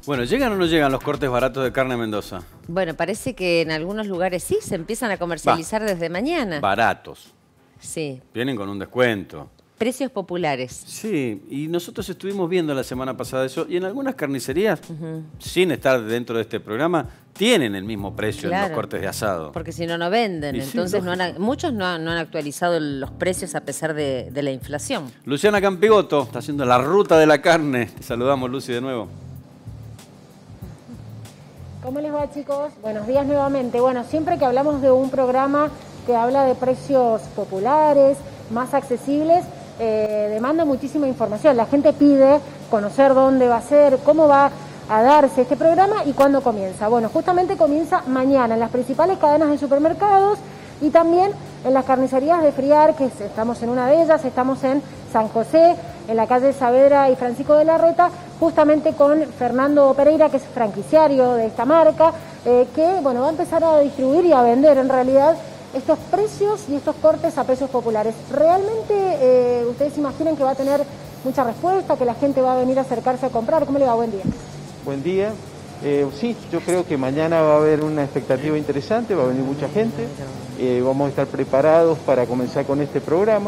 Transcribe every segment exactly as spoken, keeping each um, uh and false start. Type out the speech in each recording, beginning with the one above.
Bueno, ¿llegan o no llegan los cortes baratos de carne en Mendoza? Bueno, parece que en algunos lugares sí, se empiezan a comercializar Va. desde mañana. Baratos. Sí. Vienen con un descuento. Precios populares. Sí, y nosotros estuvimos viendo la semana pasada eso, y en algunas carnicerías, uh-huh. sin estar dentro de este programa, tienen el mismo precio claro, en los cortes de asado. Porque si no, no venden. Y Entonces, sí, no han, muchos no han, no han actualizado los precios a pesar de, de la inflación. Luciana Campigoto está haciendo la ruta de la carne. Te saludamos, Lucy, de nuevo. ¿Cómo les va, chicos? Buenos días nuevamente. Bueno, siempre que hablamos de un programa que habla de precios populares, más accesibles, eh, demanda muchísima información. La gente pide conocer dónde va a ser, cómo va a darse este programa y cuándo comienza. Bueno, justamente comienza mañana en las principales cadenas de supermercados y también en las carnicerías de Friar, que estamos en una de ellas, estamos en San José, en la calle Saavedra y Francisco de Larreta, justamente con Fernando Pereira, que es franquiciario de esta marca, eh, que bueno, va a empezar a distribuir y a vender en realidad estos precios y estos cortes a precios populares. ¿Realmente eh, ustedes imaginan que va a tener mucha respuesta, que la gente va a venir a acercarse a comprar? ¿Cómo le va? Buen día. Buen día. Eh, sí, yo creo que mañana va a haber una expectativa interesante, va a venir mucha gente. Eh, vamos a estar preparados para comenzar con este programa,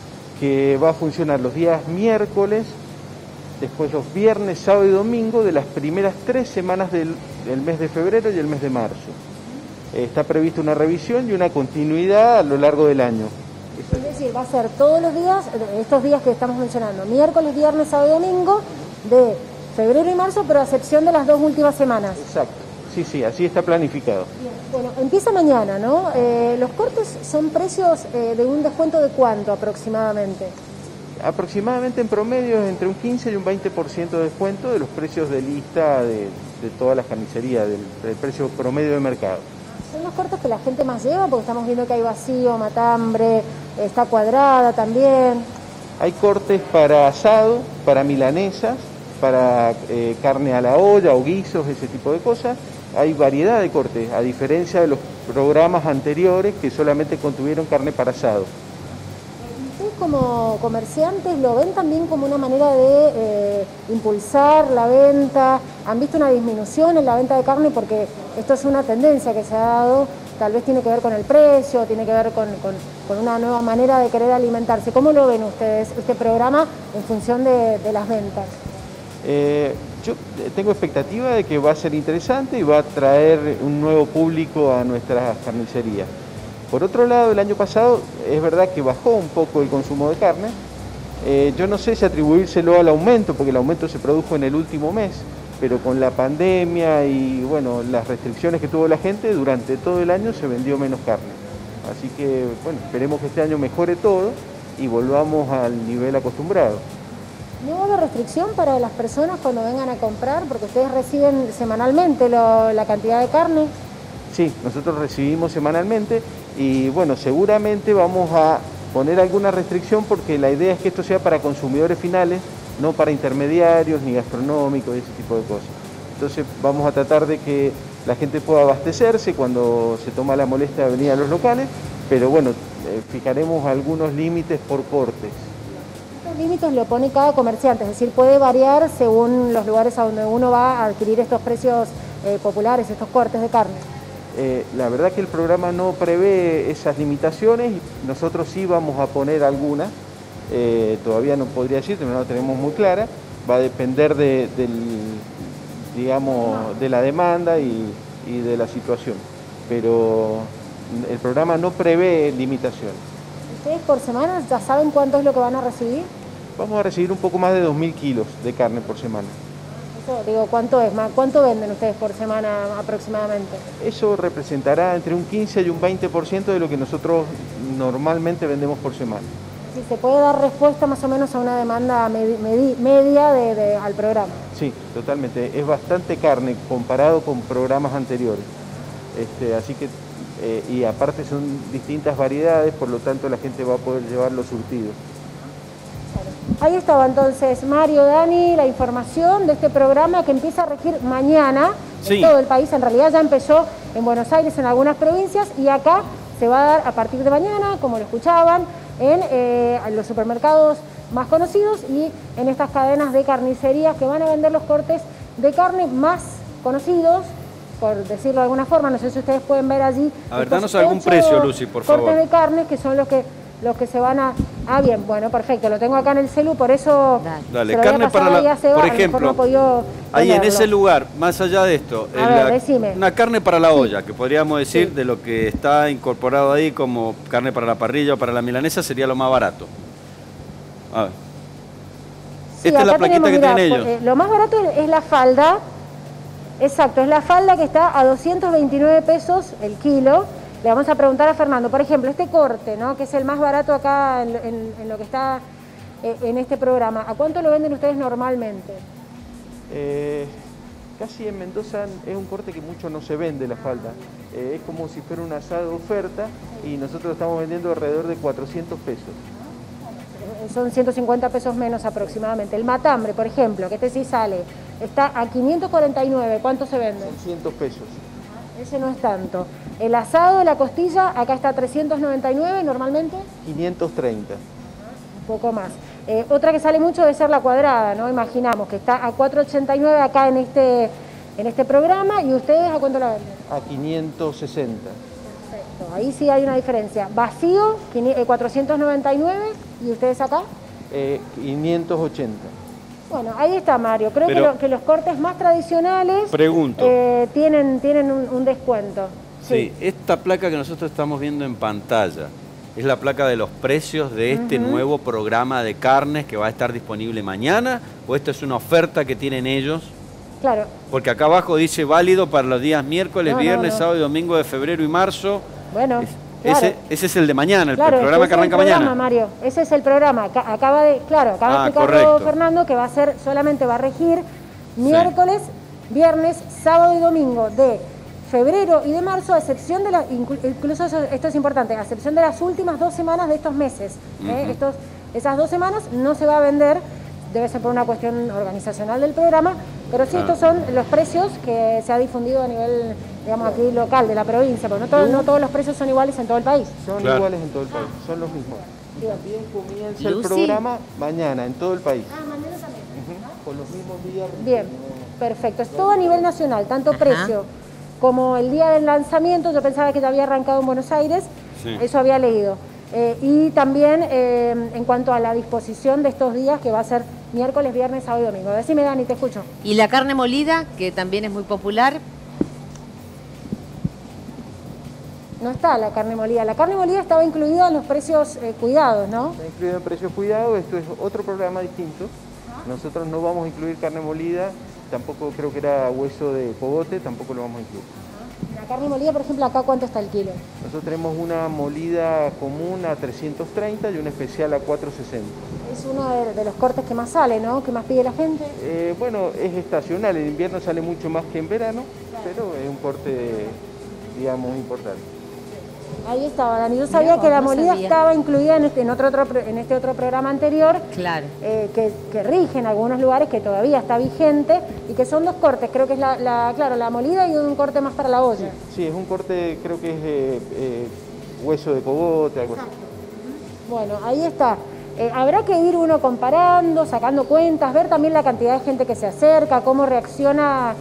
que va a funcionar los días miércoles, después los viernes, sábado y domingo de las primeras tres semanas del, del mes de febrero y el mes de marzo. Eh, está prevista una revisión y una continuidad a lo largo del año. Es decir, va a ser todos los días, estos días que estamos mencionando, miércoles, viernes, sábado y domingo, de febrero y marzo, pero a excepción de las dos últimas semanas. Exacto, sí, sí, así está planificado. Bien. Bueno, empieza mañana, ¿no? Eh, ¿Los cortes son precios eh, de un descuento de cuánto aproximadamente? Aproximadamente en promedio es entre un quince y un veinte por ciento de descuento de los precios de lista de, de todas las carnicerías, del, del precio promedio de mercado. ¿Son los cortes que la gente más lleva? Porque estamos viendo que hay vacío, matambre, está cuadrada también. Hay cortes para asado, para milanesas, para eh, carne a la olla o guisos, ese tipo de cosas. Hay variedad de cortes, a diferencia de los programas anteriores que solamente contuvieron carne para asado. ¿Ustedes como comerciantes lo ven también como una manera de eh, impulsar la venta? ¿Han visto una disminución en la venta de carne? Porque esto es una tendencia que se ha dado, tal vez tiene que ver con el precio, tiene que ver con, con, con una nueva manera de querer alimentarse. ¿Cómo lo ven ustedes, este programa, en función de, de las ventas? Eh, yo tengo expectativa de que va a ser interesante y va a traer un nuevo público a nuestras carnicerías. Por otro lado, el año pasado es verdad que bajó un poco el consumo de carne. Eh, yo no sé si atribuírselo al aumento, porque el aumento se produjo en el último mes, pero con la pandemia y bueno, las restricciones que tuvo la gente, durante todo el año se vendió menos carne. Así que bueno, esperemos que este año mejore todo y volvamos al nivel acostumbrado. ¿No va a haber restricción para las personas cuando vengan a comprar? Porque ustedes reciben semanalmente lo, la cantidad de carne. Sí, nosotros recibimos semanalmente y bueno, seguramente vamos a poner alguna restricción porque la idea es que esto sea para consumidores finales, no para intermediarios ni gastronómicos y ese tipo de cosas. Entonces vamos a tratar de que la gente pueda abastecerse cuando se toma la molestia de venir a los locales, pero bueno, eh, fijaremos algunos límites por cortes. Estos límites lo pone cada comerciante, es decir, puede variar según los lugares a donde uno va a adquirir estos precios eh, populares, estos cortes de carne. Eh, la verdad que el programa no prevé esas limitaciones y nosotros sí vamos a poner algunas, eh, todavía no podría decirte, no la tenemos muy clara, va a depender de, del, digamos, de la demanda y, y de la situación, pero el programa no prevé limitaciones. ¿Ustedes por semana ya saben cuánto es lo que van a recibir? Vamos a recibir un poco más de dos mil kilos de carne por semana. Eso, digo, ¿cuánto es? ¿Cuánto venden ustedes por semana aproximadamente? Eso representará entre un quince y un veinte por ciento de lo que nosotros normalmente vendemos por semana. Sí, ¿se puede dar respuesta más o menos a una demanda medi medi media de, de, al programa? Sí, totalmente. Es bastante carne comparado con programas anteriores. Este, así que, eh, y aparte son distintas variedades, por lo tanto la gente va a poder llevar los surtidos. Ahí estaba entonces Mario, Dani, la información de este programa que empieza a regir mañana sí. en todo el país. En realidad ya empezó en Buenos Aires, en algunas provincias, y acá se va a dar a partir de mañana, como lo escuchaban, en eh, los supermercados más conocidos y en estas cadenas de carnicerías que van a vender los cortes de carne más conocidos, por decirlo de alguna forma. No sé si ustedes pueden ver allí. A ver, danos algún precio, Lucy, por favor. Cortes de carne que son los que los que se van a... Ah, bien, bueno, perfecto, lo tengo acá en el celu, por eso... Dale, carne para la... Por ejemplo, no podido ahí en ese lugar, más allá de esto, a ver, la, decime. Una carne para la olla, sí, que podríamos decir sí, de lo que está incorporado ahí como carne para la parrilla o para la milanesa, sería lo más barato. A ver. Sí, esta es la plaquita tenemos, que mirá, tienen ellos. Eh, lo más barato es la falda, exacto, es la falda que está a doscientos veintinueve pesos el kilo. Le vamos a preguntar a Fernando, por ejemplo, este corte, ¿no?, que es el más barato acá en, en, en lo que está eh, en este programa, ¿a cuánto lo venden ustedes normalmente? Eh, casi en Mendoza es un corte que mucho no se vende la falda. Eh, es como si fuera un asado de oferta y nosotros estamos vendiendo alrededor de cuatrocientos pesos. Son ciento cincuenta pesos menos aproximadamente. El matambre, por ejemplo, que este sí sale, está a quinientos cuarenta y nueve, ¿cuánto se vende? seiscientos pesos. Ese no es tanto. El asado de la costilla, acá está a trescientos noventa y nueve normalmente. quinientos treinta. Un poco más. Eh, otra que sale mucho debe ser la cuadrada, ¿no? Imaginamos que está a cuatrocientos ochenta y nueve acá en este, en este programa. ¿Y ustedes a cuánto la venden? A quinientos sesenta. Perfecto, ahí sí hay una diferencia. Vacío, cuatrocientos noventa y nueve. ¿Y ustedes acá? Eh, quinientos ochenta. Bueno, ahí está, Mario. Creo que, lo, que los cortes más tradicionales pregunto, eh, tienen, tienen un, un descuento. Sí. sí, esta placa que nosotros estamos viendo en pantalla es la placa de los precios de este uh-huh. nuevo programa de carnes que va a estar disponible mañana, o esta es una oferta que tienen ellos. Claro. Porque acá abajo dice válido para los días miércoles, no, viernes, no, no. sábado y domingo de febrero y marzo. Bueno. Es, Claro. Ese, ese es el de mañana, el claro, programa que arranca mañana. Programa, Mario, ese es el programa. Acaba de, claro, acaba ah, de explicarlo Fernando, que va a ser, solamente va a regir miércoles, sí. viernes, sábado y domingo de febrero y de marzo, a excepción de la, incluso eso, esto es importante, a excepción de las últimas dos semanas de estos meses. Uh-huh. ¿eh? Estos, esas dos semanas no se va a vender, debe ser por una cuestión organizacional del programa, pero sí, ah. estos son los precios que se ha difundido a nivel, digamos, aquí local, de la provincia, porque no, todo, no todos los precios son iguales en todo el país. Son claro. iguales en todo el país, son los mismos. Y también comienza Lucy. el programa mañana en todo el país. Ah, mañana también. Uh-huh. Con los mismos días. Bien, perfecto. Es todo a nivel nacional, tanto Ajá. precio como el día del lanzamiento. Yo pensaba que ya había arrancado en Buenos Aires, sí. eso había leído. Eh, y también eh, en cuanto a la disposición de estos días, que va a ser miércoles, viernes, sábado y domingo. Decime, Dani, te escucho. Y la carne molida, que también es muy popular. No está la carne molida. La carne molida estaba incluida en los precios eh, cuidados, ¿no? Está incluida en precios cuidados. Esto es otro programa distinto. Nosotros no vamos a incluir carne molida. Tampoco creo que era hueso de cogote, tampoco lo vamos a incluir. La carne molida, por ejemplo, acá ¿cuánto está el kilo? Nosotros tenemos una molida común a trescientos treinta y una especial a cuatrocientos sesenta. Es uno de, de los cortes que más sale, ¿no? Que más pide la gente. Eh, bueno, es estacional. En invierno sale mucho más que en verano, claro. pero es un corte, digamos, importante. Ahí estaba, Dani. Yo sabía no, que la no molida sabía. estaba incluida en este, en, otro, otro, en este otro programa anterior, claro. eh, que, que rige en algunos lugares, que todavía está vigente, y que son dos cortes. Creo que es la, la claro, la molida y un corte más para la olla. Sí, sí es un corte, creo que es eh, eh, hueso de cogote, algo así. Bueno, ahí está. Eh, habrá que ir uno comparando, sacando cuentas, ver también la cantidad de gente que se acerca, cómo reacciona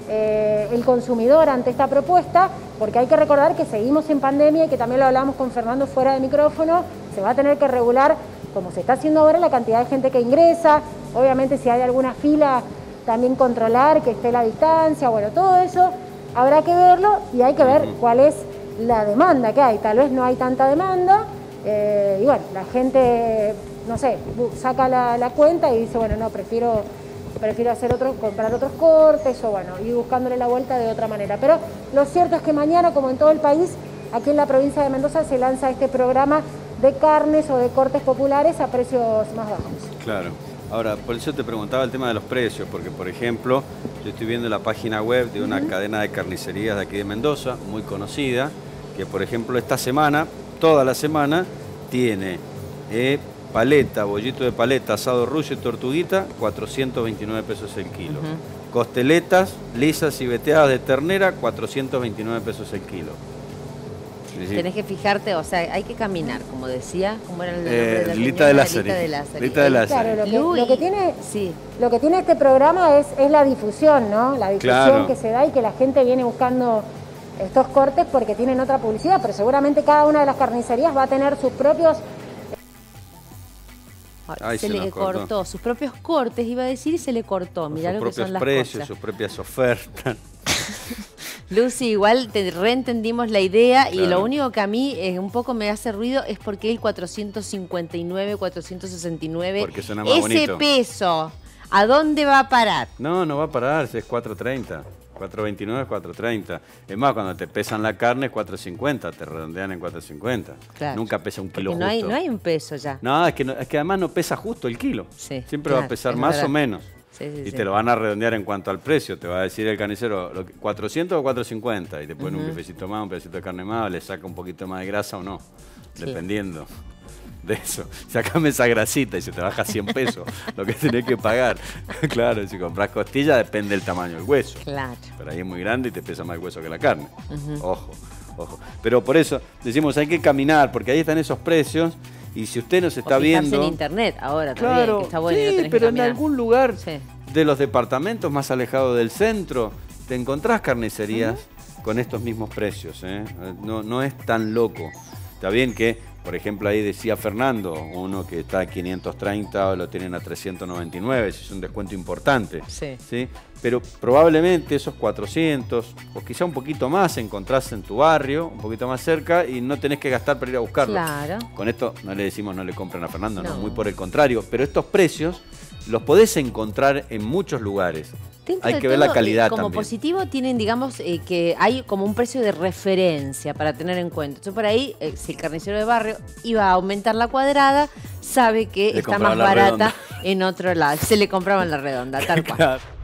eh, el consumidor ante esta propuesta, porque hay que recordar que seguimos en pandemia y que también lo hablamos con Fernando fuera de micrófono, se va a tener que regular, como se está haciendo ahora, la cantidad de gente que ingresa, obviamente si hay alguna fila también controlar que esté la distancia, bueno, todo eso habrá que verlo y hay que ver cuál es la demanda que hay, tal vez no hay tanta demanda, eh, y bueno, la gente, no sé, saca la, la cuenta y dice, bueno, no, prefiero... prefiero hacer otro, comprar otros cortes o bueno, ir buscándole la vuelta de otra manera. Pero lo cierto es que mañana, como en todo el país, aquí en la provincia de Mendoza se lanza este programa de carnes o de cortes populares a precios más bajos. Claro. Ahora, por eso te preguntaba el tema de los precios, porque por ejemplo, yo estoy viendo la página web de una uh-huh. cadena de carnicerías de aquí de Mendoza, muy conocida, que por ejemplo esta semana, toda la semana, tiene... Eh, paleta, bollito de paleta, asado ruso y tortuguita, cuatrocientos veintinueve pesos el kilo. Uh-huh. Costeletas lisas y veteadas de ternera, cuatrocientos veintinueve pesos el kilo. Sí, sí. Tenés que fijarte, o sea, hay que caminar, como decía, ¿cómo era el nombre Eh, de la Lita de señora? Lázari. Lita de Lázari. Lita de Lázari. Claro, lo que, Luis, lo que tiene, sí. lo que tiene este programa es, es la difusión, ¿no? La difusión Claro. que se da y que la gente viene buscando estos cortes porque tienen otra publicidad, pero seguramente cada una de las carnicerías va a tener sus propios... Ay, Ay, se, se le nos cortó. cortó. sus propios cortes, iba a decir, y se le cortó. Mirá sus lo que propios son las precios, cosas. sus propias ofertas. Lucy, igual te reentendimos la idea y Claro. lo único que a mí eh, un poco me hace ruido es porque el cuatrocientos cincuenta y nueve, cuatrocientos sesenta y nueve, Porque suena más ese bonito. peso, ¿a dónde va a parar? No, no va a parar, es cuatro treinta. cuatro veintinueve es cuatro treinta. Es más, cuando te pesan la carne es cuatro cincuenta, te redondean en cuatro cincuenta. Claro. Nunca pesa un kilo Porque no hay, justo. no hay un peso ya. No, es que, no- es que además no pesa justo el kilo. Sí, Siempre va claro, a pesar es más verdad. o menos. Sí, sí, y sí. te lo van a redondear en cuanto al precio. Te va a decir el carnicero, lo que- ¿cuatrocientos o cuatro cincuenta? Y te ponen un bifecito más, un pedacito de carne más, le saca un poquito más de grasa o no. Sí. Dependiendo de eso. Sácame esa grasita y se te baja cien pesos lo que tenés que pagar. Claro, si compras costilla depende del tamaño del hueso. Claro. Pero ahí es muy grande y te pesa más el hueso que la carne. Ojo, ojo. Pero por eso decimos, hay que caminar, porque ahí están esos precios. Y si usted nos está O fijarse viendo... en internet ahora también, Claro, que está bueno y no sí, tenés que pero en caminar. algún lugar Sí. de los departamentos más alejados del centro, te encontrás carnicerías con estos mismos precios. ¿eh? No, no es tan loco. Está bien que, por ejemplo, ahí decía Fernando, uno que está a quinientos treinta o lo tienen a trescientos noventa y nueve, es un descuento importante. Sí. ¿Sí? Pero probablemente esos cuatrocientos o quizá un poquito más encontrás en tu barrio, un poquito más cerca y no tenés que gastar para ir a buscarlo. Claro. Con esto no le decimos no le compren a Fernando, no, No. muy por el contrario, pero estos precios los podés encontrar en muchos lugares. Dentro Hay de que ver la todo, calidad eh, como también. positivo tienen, digamos, eh, que hay como un precio de referencia para tener en cuenta. Entonces, por ahí, eh, si el carnicero de barrio iba a aumentar la cuadrada, sabe que Le está compraba más la barata redonda. en otro lado. Se le compraban la redonda, tal cual. Claro.